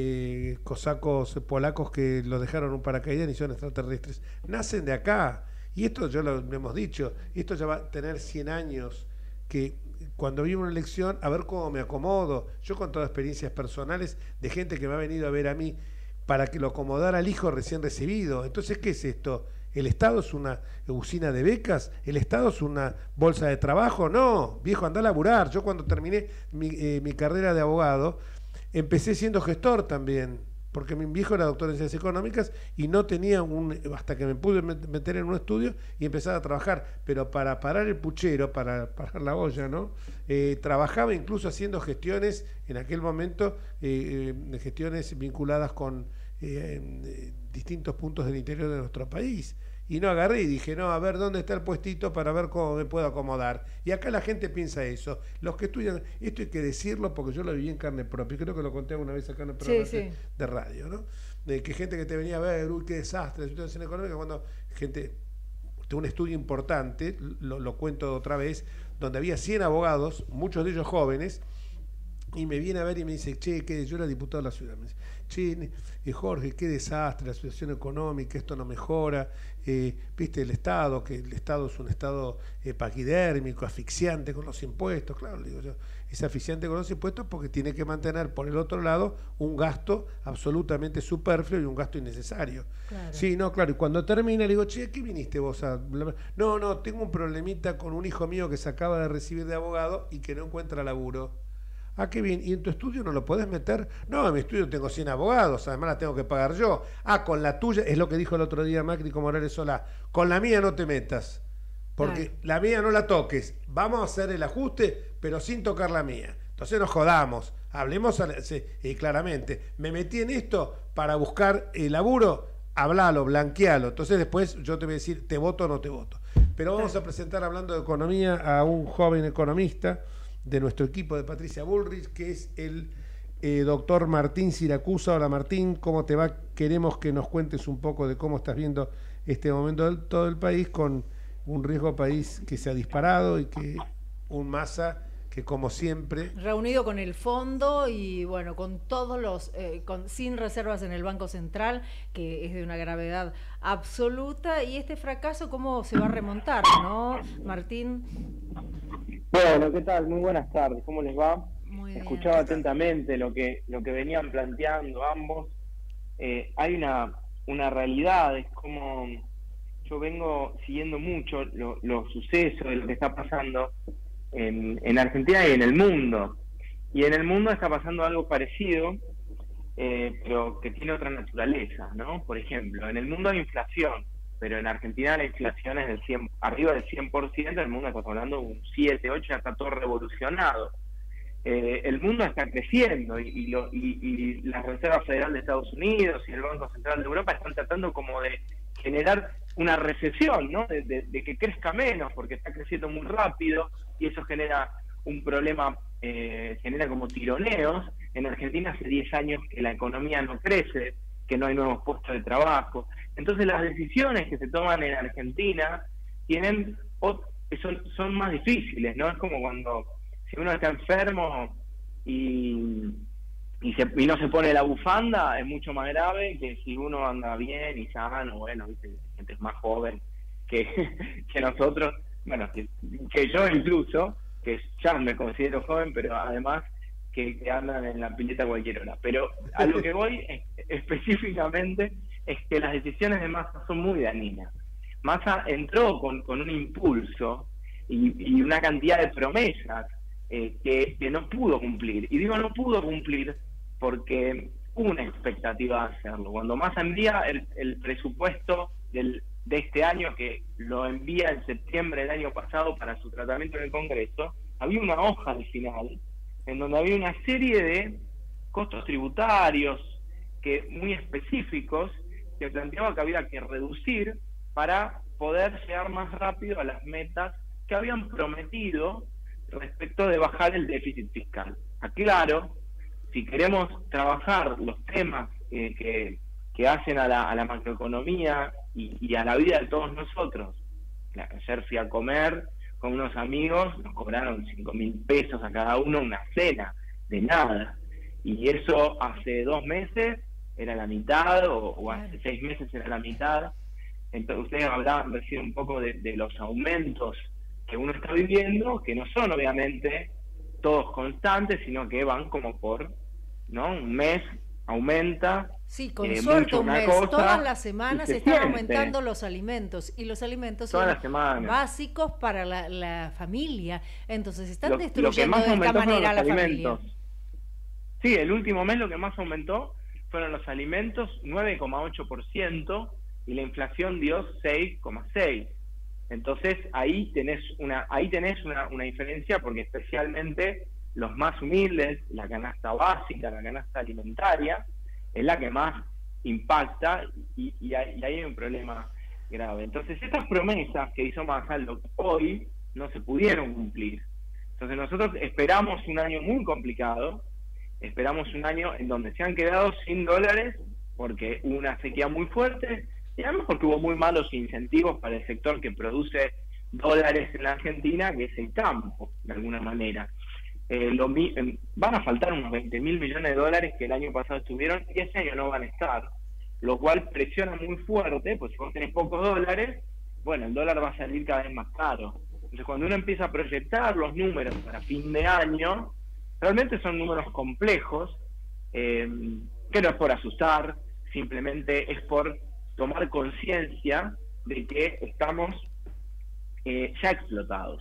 cosacos polacos que los dejaron un paracaídas, ni son extraterrestres, nacen de acá. Y esto ya lo hemos dicho, esto ya va a tener 100 años, que cuando vivo una elección, a ver cómo me acomodo. Yo con todas experiencias personales de gente que me ha venido a ver a mí para que lo acomodara al hijo recién recibido. Entonces, ¿qué es esto? ¿El Estado es una usina de becas? ¿El Estado es una bolsa de trabajo? No, viejo, anda a laburar. Yo cuando terminé mi carrera de abogado, empecé siendo gestor también, porque mi viejo era doctor en ciencias económicas y no tenía hasta que me pude meter en un estudio y empezar a trabajar, pero para parar el puchero, para parar la olla, ¿no? Trabajaba incluso haciendo gestiones, en aquel momento, gestiones vinculadas con distintos puntos del interior de nuestro país. Y no agarré y dije, no, a ver dónde está el puestito para ver cómo me puedo acomodar. Y acá la gente piensa eso. Los que estudian, esto hay que decirlo porque yo lo viví en carne propia. Creo que lo conté una vez acá en el programa de radio, ¿no? De que gente que te venía a ver, uy, qué desastre, la situación económica, cuando gente de un estudio importante, lo cuento otra vez, donde había 100 abogados, muchos de ellos jóvenes, y me viene a ver y me dice, che, yo era diputado de la ciudad, me dice, che, Jorge, qué desastre, la situación económica, esto no mejora, viste el Estado, que el Estado es un Estado paquidérmico, asfixiante con los impuestos, claro, le digo yo, es asfixiante con los impuestos porque tiene que mantener por el otro lado un gasto absolutamente superfluo y un gasto innecesario. Claro. Sí, no, claro, y cuando termina le digo, che, ¿qué viniste vos a...? No, tengo un problemita con un hijo mío que se acaba de recibir de abogado y que no encuentra laburo. Ah, qué bien. ¿Y en tu estudio no lo podés meter? No, en mi estudio tengo 100 abogados, además la tengo que pagar yo. Ah, con la tuya, es lo que dijo el otro día Macri con Morales Solá, con la mía no te metas, porque la mía no la toques. Vamos a hacer el ajuste, pero sin tocar la mía. Entonces nos jodamos, hablemos claramente. Me metí en esto para buscar el laburo, hablalo, blanquealo. Entonces después yo te voy a decir, ¿te voto o no te voto? Pero vamos a presentar, hablando de economía, a un joven economista de nuestro equipo de Patricia Bullrich, que es el doctor Martín Siracusa. Hola Martín, ¿cómo te va? Queremos que nos cuentes un poco de cómo estás viendo este momento de todo el país, con un riesgo país que se ha disparado y que un Massa que, como siempre, reunido con el fondo y bueno, con todos los sin reservas en el Banco Central, que es de una gravedad absoluta, y este fracaso cómo se va a remontar, ¿no, Martín? Bueno, ¿qué tal? Muy buenas tardes, ¿cómo les va? Muy bien. Escuchaba atentamente lo que venían planteando ambos. Hay una realidad, es como yo vengo siguiendo mucho los sucesos de lo que está pasando en Argentina y en el mundo. Y en el mundo está pasando algo parecido, pero que tiene otra naturaleza, ¿no? Por ejemplo, en el mundo hay inflación, pero en Argentina la inflación es arriba del 100%, el mundo está hablando de un 7, 8, ya está todo revolucionado. El mundo está creciendo y la Reserva Federal de Estados Unidos y el Banco Central de Europa están tratando como de generar una recesión, ¿no? De que crezca menos, porque está creciendo muy rápido y eso genera un problema, genera como tironeos. En Argentina hace 10 años que la economía no crece, que no hay nuevos puestos de trabajo. Entonces las decisiones que se toman en Argentina son más difíciles, ¿no? Es como cuando si uno está enfermo y no se pone la bufanda, es mucho más grave que si uno anda bien y sano. Bueno, ¿viste? Gente más joven que nosotros, bueno, que yo incluso, que ya me considero joven, pero además que andan en la pileta a cualquier hora. Pero a lo que voy específicamente es que las decisiones de Massa son muy dañinas. Massa entró con un impulso y una cantidad de promesas que no pudo cumplir. Y digo no pudo cumplir porque hubo una expectativa de hacerlo. Cuando Massa envía el presupuesto de este año, que lo envía en septiembre del año pasado para su tratamiento en el Congreso, había una hoja al final en donde había una serie de costos tributarios muy específicos que planteaba que había que reducir para poder llegar más rápido a las metas que habían prometido respecto de bajar el déficit fiscal. Aclaro, si queremos trabajar los temas que hacen a la macroeconomía y a la vida de todos nosotros. Ayer fui a comer con unos amigos, nos cobraron 5.000 pesos a cada uno una cena, de nada. Y eso hace 2 meses era la mitad, o hace 6 meses era la mitad. Entonces ustedes hablaban recién un poco de los aumentos que uno está viviendo, que no son obviamente todos constantes, sino que van como por, ¿no? Un mes aumenta. Sí, con suerte un mes. Todas las semanas se están aumentando los alimentos, y los alimentos son básicos para la familia. Entonces están destruyendo de esta manera a la familia. Sí, el último mes lo que más aumentó fueron los alimentos, 9,8%, y la inflación dio 6,6%. Entonces ahí tenés una diferencia, porque especialmente los más humildes, la canasta básica, la canasta alimentaria, es la que más impacta, y ahí hay un problema grave. Entonces estas promesas que hizo Massa hoy no se pudieron cumplir. Entonces nosotros esperamos un año muy complicado, esperamos un año en donde se han quedado sin dólares porque hubo una sequía muy fuerte, y además porque hubo muy malos incentivos para el sector que produce dólares en la Argentina, que es el campo, de alguna manera. Van a faltar unos 20.000 millones de dólares que el año pasado estuvieron, y este año no van a estar, lo cual presiona muy fuerte, pues si vos tenés pocos dólares, bueno, el dólar va a salir cada vez más caro. Entonces cuando uno empieza a proyectar los números para fin de año, realmente son números complejos, que no es por asustar, simplemente es por tomar conciencia de que estamos ya explotados.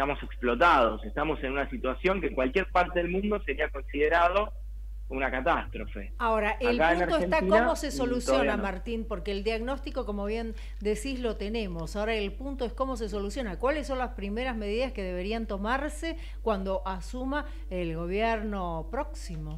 Estamos en una situación que en cualquier parte del mundo sería considerado una catástrofe. Ahora, el punto está cómo se soluciona, Martín, porque el diagnóstico, como bien decís, lo tenemos. Ahora el punto es cómo se soluciona. ¿Cuáles son las primeras medidas que deberían tomarse cuando asuma el gobierno próximo?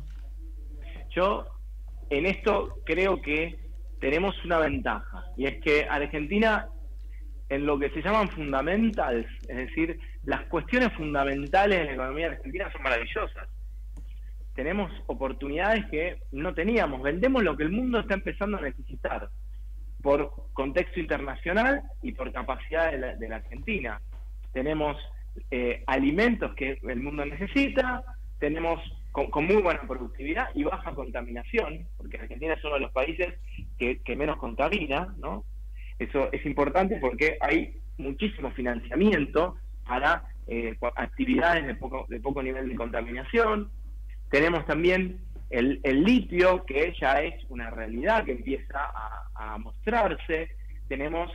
Yo en esto creo que tenemos una ventaja, y es que Argentina, en lo que se llaman fundamentals, es decir, las cuestiones fundamentales de la economía argentina son maravillosas. Tenemos oportunidades que no teníamos, vendemos lo que el mundo está empezando a necesitar, por contexto internacional y por capacidad de la Argentina. Tenemos alimentos que el mundo necesita, tenemos con muy buena productividad y baja contaminación, porque Argentina es uno de los países que menos contamina, ¿no? Eso es importante porque hay muchísimo financiamiento para actividades de poco nivel de contaminación. Tenemos también el litio, que ya es una realidad que empieza a mostrarse. Tenemos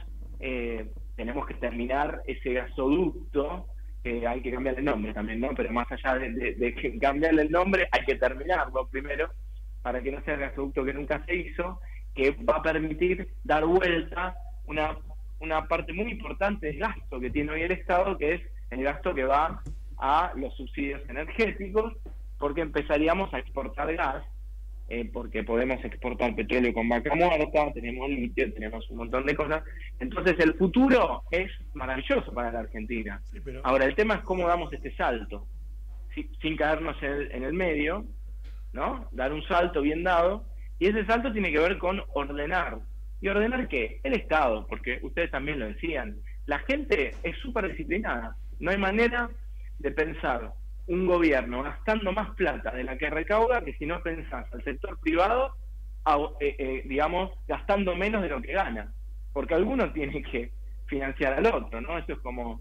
que terminar ese gasoducto, que hay que cambiarle el nombre también, ¿no? Pero más allá de cambiarle el nombre, hay que terminarlo primero, para que no sea el gasoducto que nunca se hizo, que va a permitir dar vuelta una parte muy importante del gasto que tiene hoy el Estado, que es el gasto que va a los subsidios energéticos, porque empezaríamos a exportar gas, porque podemos exportar petróleo con vaca muerta, tenemos litio, tenemos un montón de cosas. Entonces el futuro es maravilloso para la Argentina. Sí, pero... Ahora el tema es cómo damos este salto, sin caernos en el medio, ¿no? Dar un salto bien dado, y ese salto tiene que ver con ordenar. ¿Y ordenar qué? El Estado, porque ustedes también lo decían. La gente es súper disciplinada. No hay manera de pensar un gobierno gastando más plata de la que recauda que si no pensás al sector privado, digamos, gastando menos de lo que gana. Porque alguno tiene que financiar al otro, ¿no? Eso es como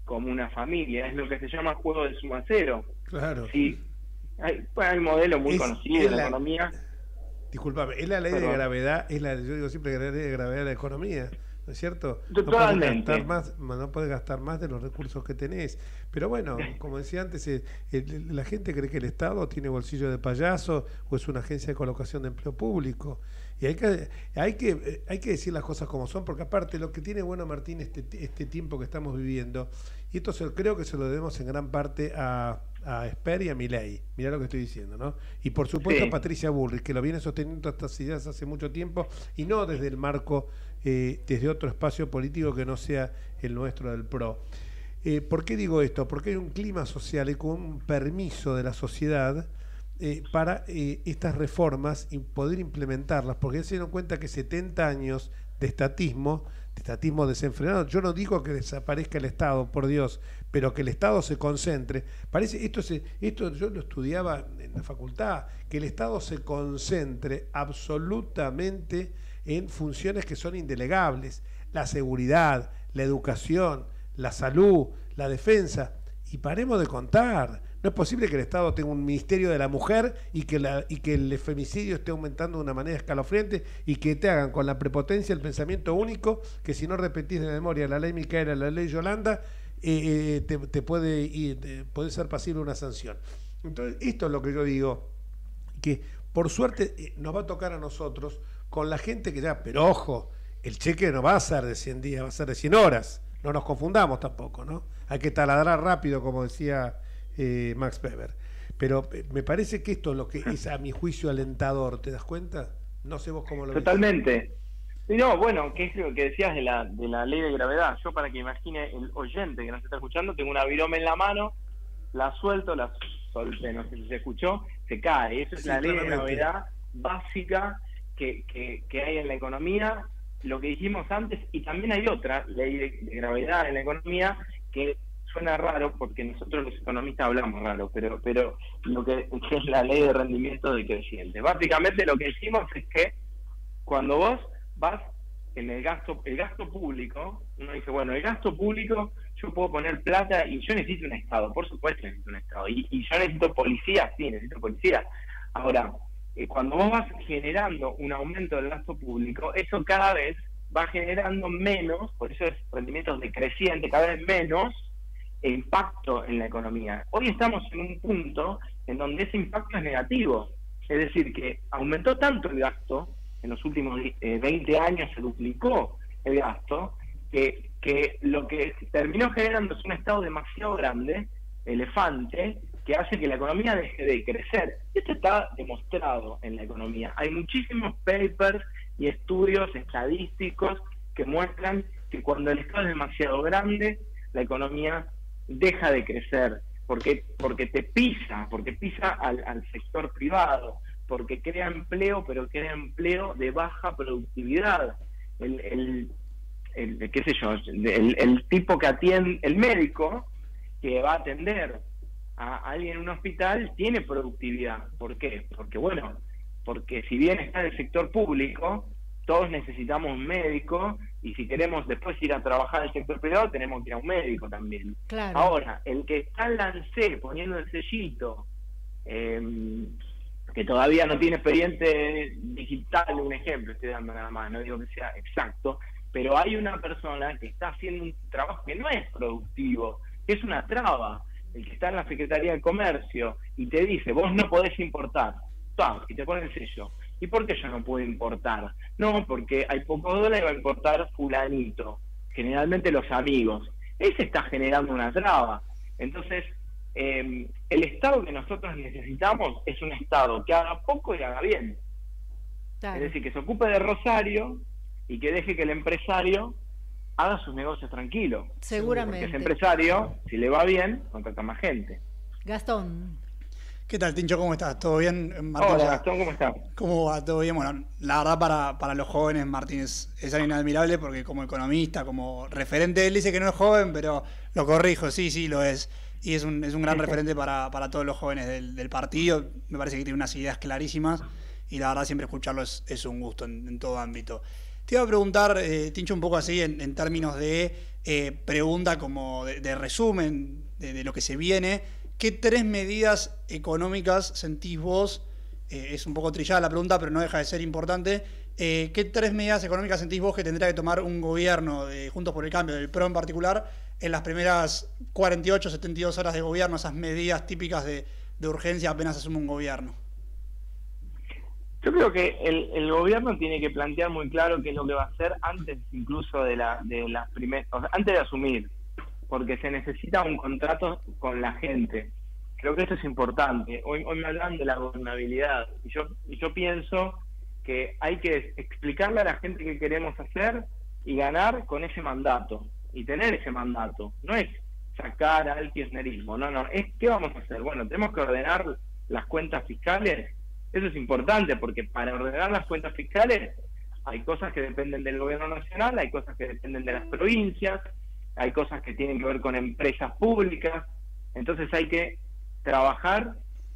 como una familia, es lo que se llama juego de suma cero. Claro. Sí, hay modelos muy conocidos en la economía. Disculpame, es la ley de gravedad, yo digo siempre que la ley de gravedad de la economía, ¿no es cierto? Totalmente. No podés gastar más de los recursos que tenés. Pero bueno, como decía antes, la gente cree que el Estado tiene bolsillo de payaso o es una agencia de colocación de empleo público. Y hay que decir las cosas como son, porque aparte lo que tiene bueno, Martín, este tiempo que estamos viviendo, y esto creo que se lo debemos en gran parte a Esper y a Milei, mirá lo que estoy diciendo, ¿no? Y por supuesto a Patricia Bullrich, que lo viene sosteniendo estas ideas hace mucho tiempo, y no desde el marco, desde otro espacio político que no sea el nuestro del PRO. ¿Por qué digo esto? Porque hay un clima social y con un permiso de la sociedad para estas reformas y poder implementarlas, porque se dieron cuenta que 70 años de estatismo desenfrenado, yo no digo que desaparezca el Estado, por Dios, pero que el Estado se concentre. Parece, esto yo lo estudiaba en la facultad, que el Estado se concentre absolutamente en funciones que son indelegables, la seguridad, la educación, la salud, la defensa, y paremos de contar. No es posible que el Estado tenga un ministerio de la mujer y que el femicidio esté aumentando de una manera escalofriante y que te hagan con la prepotencia el pensamiento único que si no repetís de memoria la ley Micaela, la ley Yolanda, te puede ser pasible una sanción. Entonces, esto es lo que yo digo, que por suerte nos va a tocar a nosotros con la gente que ya, pero ojo, el cheque no va a ser de 100 días, va a ser de 100 horas. No nos confundamos tampoco, ¿no? Hay que taladrar rápido, como decía Max Weber. Pero me parece que esto es lo que es, a mi juicio, alentador. ¿Te das cuenta? No sé vos cómo lo ves. Totalmente. No, bueno, ¿qué es lo que decías de la ley de gravedad? Yo, para que imagine el oyente que nos está escuchando, tengo una virome en la mano, la suelto, la solté, no sé si se escuchó, se cae. Eso es la ley de gravedad básica que hay en la economía. Lo que dijimos antes, y también hay otra ley de gravedad en la economía que suena raro porque nosotros los economistas hablamos raro, pero lo que es la ley de rendimiento decreciente. Básicamente lo que decimos es que cuando vos vas en el gasto público, uno dice, bueno, el gasto público, yo puedo poner plata y yo necesito un Estado, por supuesto necesito un Estado, y yo necesito policía, sí, necesito policía. Ahora, cuando vos vas generando un aumento del gasto público, eso cada vez va generando menos, por eso es rendimientos decrecientes, cada vez menos impacto en la economía. Hoy estamos en un punto en donde ese impacto es negativo, es decir, que aumentó tanto el gasto, en los últimos 20 años se duplicó el gasto, que lo que terminó generando es un Estado demasiado grande, elefante, que hace que la economía deje de crecer. Esto está demostrado en la economía. Hay muchísimos papers y estudios estadísticos que muestran que cuando el Estado es demasiado grande, la economía deja de crecer, porque te pisa, al sector privado, porque crea empleo, pero crea empleo de baja productividad. El tipo que atiende, el médico que va a atender a alguien en un hospital tiene productividad. ¿Por qué? Porque si bien está en el sector público, todos necesitamos un médico, y si queremos después ir a trabajar en el sector privado, tenemos que ir a un médico también. Claro. Ahora, el que está en la ANSE poniendo el sellito, que todavía no tiene expediente digital, un ejemplo estoy dando nada más, no digo que sea exacto, pero hay una persona que está haciendo un trabajo que no es productivo, que es una traba. El que está en la Secretaría de Comercio y te dice, vos no podés importar, y te pone el sello. ¿Y por qué yo no puedo importar? No, porque hay pocos dólares y va a importar fulanito, generalmente los amigos. Ese está generando una traba. Entonces, el Estado que nosotros necesitamos es un Estado que haga poco y haga bien. Claro. Es decir, que se ocupe de Rosario y que deje que el empresario haga sus negocios tranquilos. Seguramente. Porque ese empresario, si le va bien, contrata más gente. Gastón. ¿Qué tal, Tincho? ¿Cómo estás? ¿Todo bien? Martín, hola, Gastón, ¿cómo estás? ¿Cómo va? ¿Todo bien? Bueno, la verdad para los jóvenes, Martín es alguien admirable porque como economista, como referente, él dice que no es joven, pero lo corrijo, sí, lo es. Y es un gran referente para todos los jóvenes del partido. Me parece que tiene unas ideas clarísimas y la verdad siempre escucharlo es un gusto en todo ámbito. Te iba a preguntar, Tincho, un poco así en términos de pregunta como de resumen de lo que se viene. ¿Qué 3 medidas económicas sentís vos? Es un poco trillada la pregunta, pero no deja de ser importante. ¿Qué 3 medidas económicas sentís vos que tendría que tomar un gobierno de Juntos por el Cambio, del PRO en particular, en las primeras 48, 72 horas de gobierno, esas medidas típicas de urgencia apenas asume un gobierno? Yo creo que el gobierno tiene que plantear muy claro qué es lo que va a hacer antes incluso de las primeras, o sea, antes de asumir, porque se necesita un contrato con la gente. Creo que esto es importante. Hoy me hablan de la gobernabilidad y yo pienso que hay que explicarle a la gente qué queremos hacer y ganar con ese mandato y tener ese mandato. No es sacar al kirchnerismo, no, es qué vamos a hacer. Bueno, tenemos que ordenar las cuentas fiscales. Eso es importante porque para ordenar las cuentas fiscales hay cosas que dependen del gobierno nacional, hay cosas que dependen de las provincias, hay cosas que tienen que ver con empresas públicas. Entonces hay que trabajar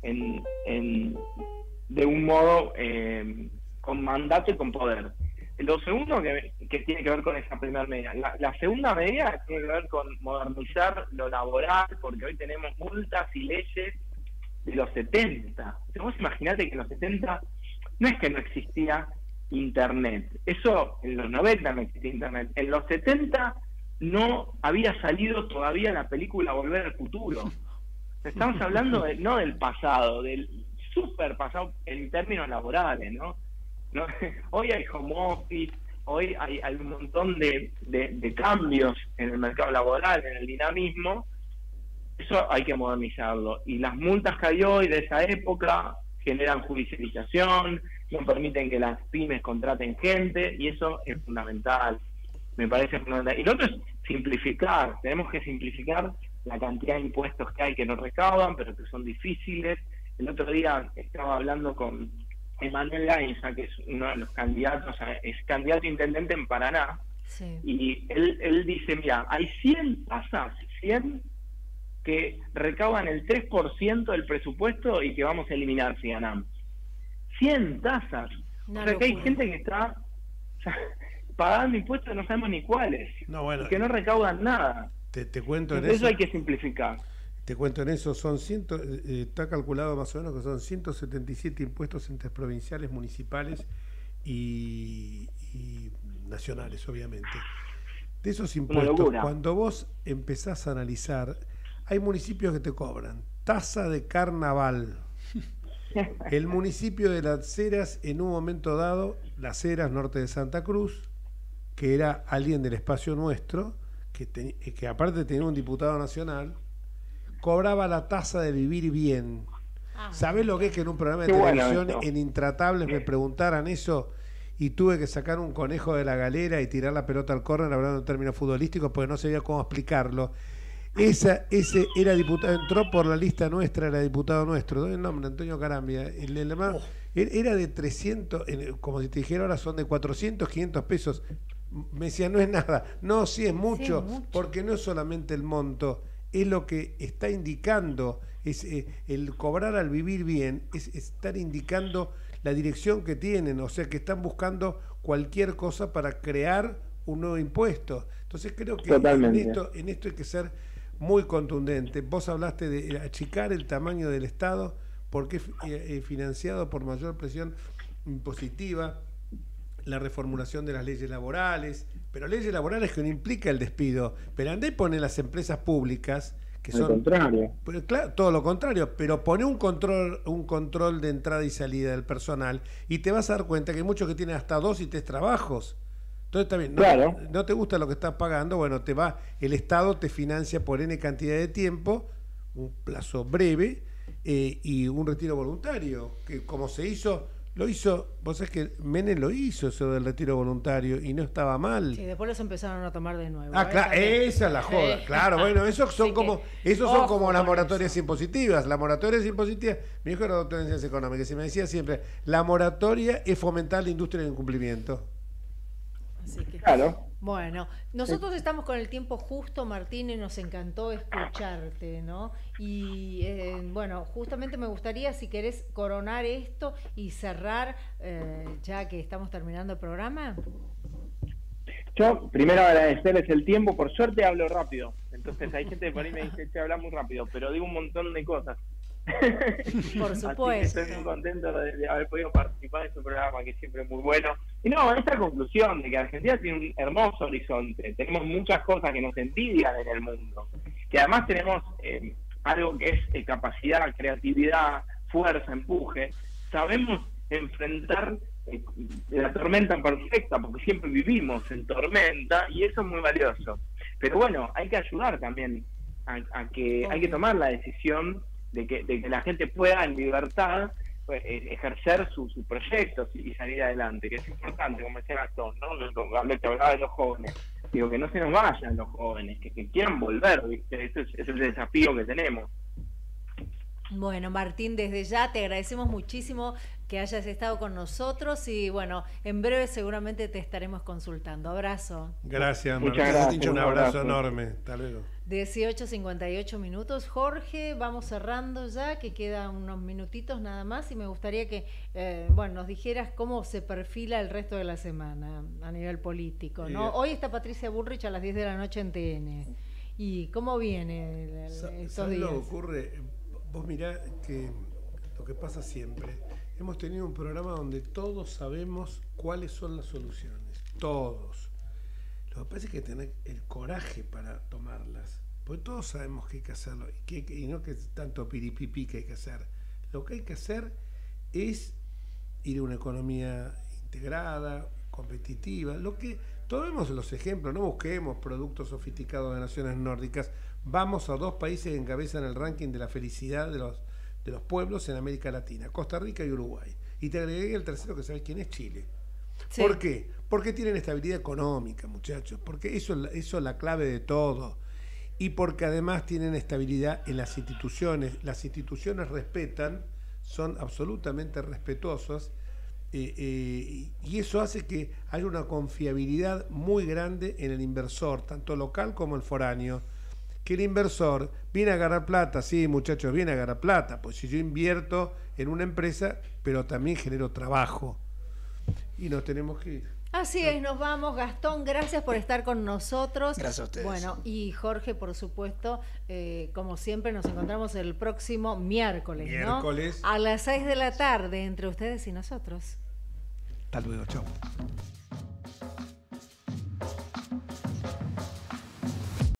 de un modo con mandato y con poder. Lo segundo que tiene que ver con esa primera medida. La segunda medida tiene que ver con modernizar lo laboral, porque hoy tenemos multas y leyes de los 70. Vos imaginate que en los 70 no es que no existía Internet. Eso en los 90 no existía Internet. En los 70 no había salido todavía la película Volver al Futuro. Estamos hablando no del pasado, del super pasado en términos laborales, ¿no? Hoy hay home office, hoy hay un montón de cambios en el mercado laboral, en el dinamismo. Eso hay que modernizarlo. Y las multas que hay hoy de esa época generan judicialización, no permiten que las pymes contraten gente, y eso es fundamental. Me parece fundamental. Y lo otro es simplificar. Tenemos que simplificar la cantidad de impuestos que hay que no recaudan, pero que son difíciles. El otro día estaba hablando con Emanuel Gainza, que es uno de los candidatos, es candidato a intendente en Paraná, sí. Y él dice, mira, hay 100 tasas, 100 que recaudan el 3% del presupuesto y que vamos a eliminar si ganamos. 100 tasas. O sea que hay gente que está pagando impuestos, no sabemos ni cuáles, y que no recaudan nada. Te cuento en eso hay que simplificar. Te cuento en eso, está calculado más o menos que son 177 impuestos entre provinciales, municipales y nacionales, obviamente. De esos impuestos, cuando vos empezás a analizar, hay municipios que te cobran tasa de carnaval. El municipio de Las Heras, en un momento dado, Las Heras, norte de Santa Cruz, que era alguien del espacio nuestro, que aparte tenía un diputado nacional, cobraba la tasa de vivir bien. ¿Sabés lo que es que en un programa de televisión en Intratables me preguntaran eso y tuve que sacar un conejo de la galera y tirar la pelota al córner hablando en términos futbolísticos porque no sabía cómo explicarlo? Ese era diputado, entró por la lista nuestra, era diputado nuestro, doy el nombre, Antonio Carambia. Era de 300, como si te dijera ahora son de 400, 500 pesos. Me decía, no es nada. No, sí es mucho, porque no es solamente el monto, es lo que está indicando, es el cobrar al vivir bien, es estar indicando la dirección que tienen, o sea que están buscando cualquier cosa para crear un nuevo impuesto. Entonces creo que en esto hay que ser muy contundente. Vos hablaste de achicar el tamaño del Estado porque es financiado por mayor presión impositiva, la reformulación de las leyes laborales, pero leyes laborales que no implica el despido. Pero andá y pone las empresas públicas que son... contrario. Pues, claro, todo lo contrario, pero pone un control de entrada y salida del personal y te vas a dar cuenta que hay muchos que tienen hasta 2 y 3 trabajos. Entonces también, no te gusta lo que estás pagando, bueno, el Estado te financia por N cantidad de tiempo, un plazo breve, y un retiro voluntario, que como lo hizo, vos sabés que Menem lo hizo eso del retiro voluntario y no estaba mal. Sí, después los empezaron a tomar de nuevo. Claro, esa es la joda. Sí. Claro, bueno, esos son como las moratorias impositivas. Las moratorias impositivas, mi hijo era doctor en ciencias económicas y me decía siempre, la moratoria es fomentar la industria del incumplimiento. Así que, claro. Bueno, nosotros estamos con el tiempo justo, Martín, y nos encantó escucharte, ¿no? Y bueno, justamente me gustaría, si querés, coronar esto y cerrar, ya que estamos terminando el programa. Yo primero agradecerles el tiempo, por suerte hablo rápido, entonces hay gente que por ahí me dice que habla muy rápido, pero digo un montón de cosas. Por supuesto. Así que estoy muy contento de haber podido participar de este programa, que siempre es muy bueno. Y no, esta conclusión de que Argentina tiene un hermoso horizonte, tenemos muchas cosas que nos envidian en el mundo, que además tenemos algo que es capacidad, creatividad, fuerza, empuje, sabemos enfrentar la tormenta perfecta, porque siempre vivimos en tormenta, y eso es muy valioso. Pero bueno, hay que ayudar también a que hay que tomar la decisión de que la gente pueda en libertad ejercer sus proyectos y salir adelante, que es importante, como decía Gastón, ¿no? Te hablaba de los jóvenes, digo, que no se nos vayan los jóvenes, que quieran volver, ¿viste? Ese es el desafío que tenemos. Bueno, Martín, desde ya te agradecemos muchísimo que hayas estado con nosotros y bueno, en breve seguramente te estaremos consultando. Abrazo. Gracias, Muchas gracias. Un abrazo enorme. Hasta luego. 18:58 minutos. Jorge, vamos cerrando ya, que quedan unos minutitos nada más y me gustaría que nos dijeras cómo se perfila el resto de la semana a nivel político, ¿no? Hoy está Patricia Bullrich a las 10 de la noche en TN. ¿Y cómo viene estos días? ¿Sabes lo que ocurre? Vos mirá que lo que pasa siempre, hemos tenido un programa donde todos sabemos cuáles son las soluciones, todos. Lo que pasa es que tener el coraje para tomarlas, porque todos sabemos que hay que hacerlo, y no que es tanto piripipí que hay que hacer. Lo que hay que hacer es ir a una economía integrada, competitiva, todos vemos los ejemplos, no busquemos productos sofisticados de naciones nórdicas. Vamos a 2 países que encabezan el ranking de la felicidad de los pueblos en América Latina, Costa Rica y Uruguay. Y te agregué el tercero, que sabes quién es, Chile. Sí. ¿Por qué? Porque tienen estabilidad económica, muchachos, porque eso es la clave de todo. Y porque además tienen estabilidad en las instituciones. Las instituciones respetan, son absolutamente respetuosas, y eso hace que haya una confiabilidad muy grande en el inversor, tanto local como el foráneo. Que el inversor viene a agarrar plata, sí, muchachos, viene a agarrar plata, pues si yo invierto en una empresa, pero también genero trabajo. Y nos tenemos que ir. Así es, nos vamos. Gastón, gracias por estar con nosotros. Gracias a ustedes. Bueno, y Jorge, por supuesto, como siempre, nos encontramos el próximo miércoles, ¿no? A las 6 de la tarde, entre ustedes y nosotros. Hasta luego, chao.